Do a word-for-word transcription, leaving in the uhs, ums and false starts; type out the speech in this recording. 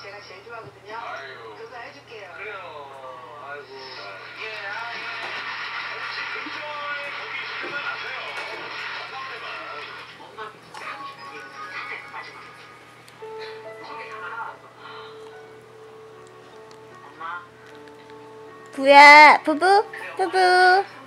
제가 제일 좋아하거든요. 아유. 그거 해줄게요. 그래요. 아이고. 예, 아, 예. 혹시 근처에 거기 있으면 아세요? 가까운데만. 엄마 진짜 하고 싶은 얘기 사실 마지막. 속에 다 나왔어. 엄마. 부야 부부 부부